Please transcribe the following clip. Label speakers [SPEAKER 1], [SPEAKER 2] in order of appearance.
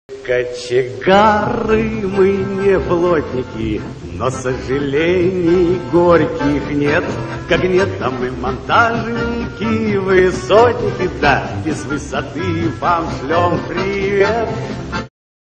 [SPEAKER 1] Кочегары мы не плотники, но сожалений горьких нет. Как нет, там мы монтажники, высотники, да, без высоты вам шлем привет.